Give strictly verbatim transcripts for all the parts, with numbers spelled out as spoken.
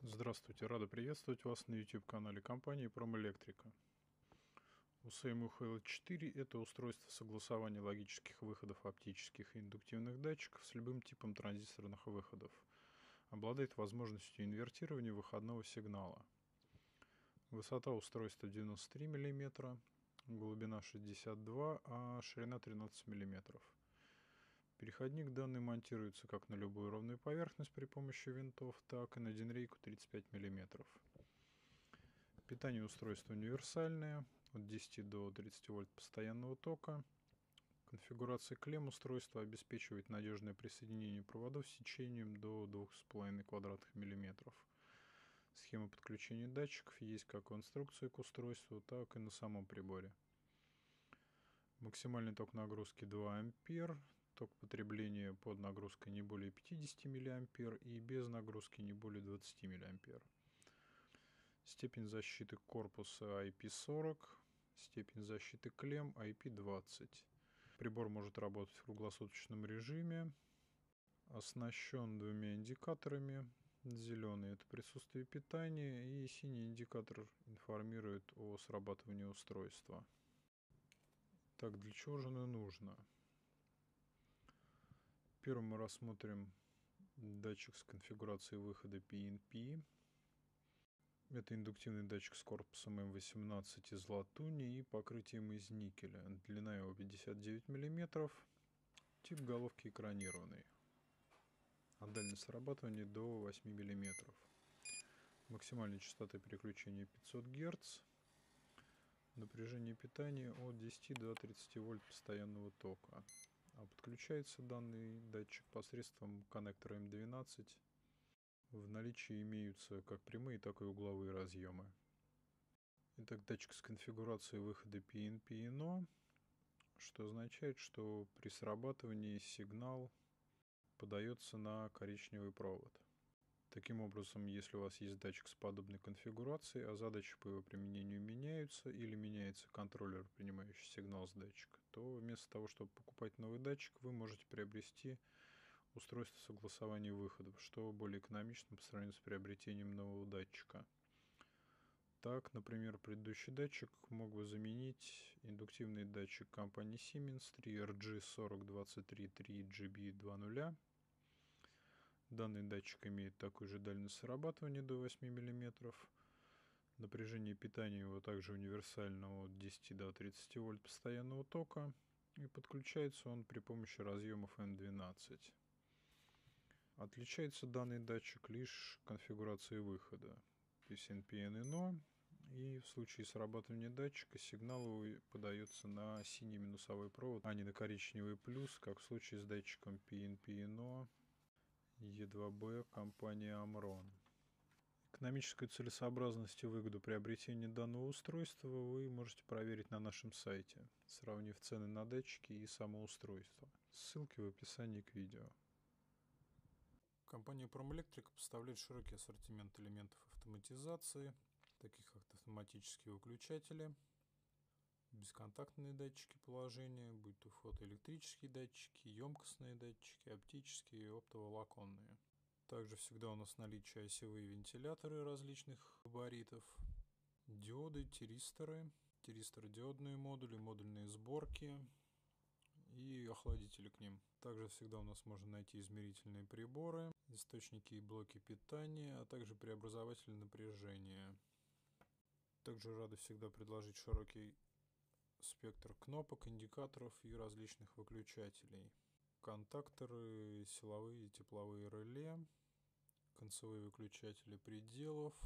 Здравствуйте, рада приветствовать вас на YouTube-канале компании Промэлектрика. у эс эм ю эл четыре – это устройство согласования логических выходов оптических и индуктивных датчиков с любым типом транзисторных выходов. Обладает возможностью инвертирования выходного сигнала. Высота устройства девяносто три миллиметра, глубина шестьдесят два, а ширина тринадцать миллиметров. Переходник данный монтируется как на любую ровную поверхность при помощи винтов, так и на динрейку тридцать пять миллиметров. Питание устройства универсальное, от десяти до тридцати вольт постоянного тока. Конфигурация клемм устройства обеспечивает надежное присоединение проводов с сечением до двух с половиной квадратных миллиметров. Схема подключения датчиков есть как в инструкции к устройству, так и на самом приборе. Максимальный ток нагрузки два ампера. Ток потребления под нагрузкой не более пятидесяти миллиампер и без нагрузки не более двадцати миллиампер. Степень защиты корпуса ай пи сорок, степень защиты клемм ай пи двадцать. Прибор может работать в круглосуточном режиме, оснащен двумя индикаторами. Зеленый – это присутствие питания, и синий индикатор информирует о срабатывании устройства. Так, для чего же оно нужно? Первым мы рассмотрим датчик с конфигурацией выхода пи эн пи. Это индуктивный датчик с корпусом эм восемнадцать из латуни и покрытием из никеля. Длина его пятьдесят девять миллиметров. Тип головки экранированный. А дальность срабатывания до восьми миллиметров. Максимальная частота переключения пятьсот герц. Напряжение питания от десяти до тридцати вольт постоянного тока. А подключается данный датчик посредством коннектора эм двенадцать. В наличии имеются как прямые, так и угловые разъемы. Итак, датчик с конфигурацией выхода пи эн пи эн о, что означает, что при срабатывании сигнал подается на коричневый провод. Таким образом, если у вас есть датчик с подобной конфигурацией, а задачи по его применению меняются или меняется контроллер, принимающий сигнал с датчика, то вместо того, чтобы покупать новый датчик, вы можете приобрести устройство согласования выходов, что более экономично по сравнению с приобретением нового датчика. Так, например, предыдущий датчик мог бы заменить индуктивный датчик компании Siemens три эр джи сорок двадцать три три джи би два ноль. Данный датчик имеет такую же дальность срабатывания до восьми миллиметров. Напряжение питания его также универсального от десяти до тридцати вольт постоянного тока. И подключается он при помощи разъемов эм двенадцать. Отличается данный датчик лишь конфигурацией выхода пи эс эн пи эн эн о. И в случае срабатывания датчика сигнал подается на синий минусовой провод, а не на коричневый плюс, как в случае с датчиком пи эн пи эн о и два бэ компании Amron. Экономическую целесообразность и выгоду приобретения данного устройства вы можете проверить на нашем сайте, сравнив цены на датчики и само устройство. Ссылки в описании к видео. Компания Промэлектрика поставляет широкий ассортимент элементов автоматизации, таких как автоматические выключатели, бесконтактные датчики положения, будь то фотоэлектрические датчики, емкостные датчики, оптические и оптоволоконные. Также всегда у нас в наличии осевые вентиляторы различных габаритов, диоды, тиристоры, тиристородиодные модули, модульные сборки и охладители к ним. Также всегда у нас можно найти измерительные приборы, источники и блоки питания, а также преобразователи напряжения. Также рады всегда предложить широкий спектр кнопок, индикаторов и различных выключателей. Контакторы, силовые и тепловые реле, концевые выключатели пределов,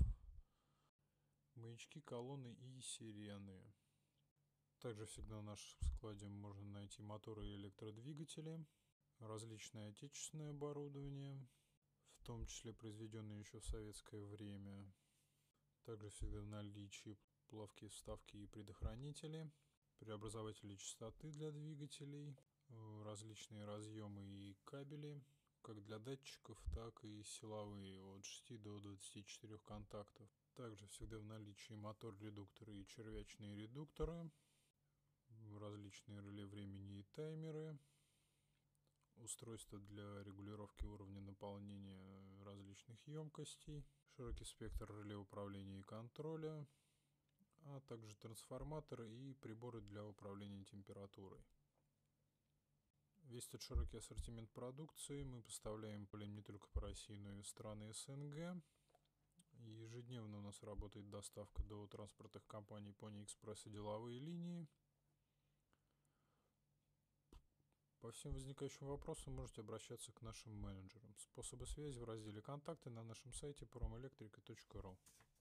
маячки, колонны и сирены. Также всегда в нашем складе можно найти моторы и электродвигатели, различное отечественное оборудование, в том числе произведенное еще в советское время. Также всегда в наличии плавкие вставки и предохранители, преобразователи частоты для двигателей, различные разъемы и кабели, как для датчиков, так и силовые от шести до двадцати четырёх контактов. Также всегда в наличии мотор-редукторы и червячные редукторы, различные реле времени и таймеры, устройства для регулировки уровня наполнения различных емкостей, широкий спектр реле управления и контроля, а также трансформаторы и приборы для управления температурой. Весь этот широкий ассортимент продукции мы поставляем не только по России, но и в страны СНГ. Ежедневно у нас работает доставка до транспортных компаний Pony Express и деловые линии. По всем возникающим вопросам можете обращаться к нашим менеджерам. Способы связи в разделе «Контакты» на нашем сайте promelectrica точка ру.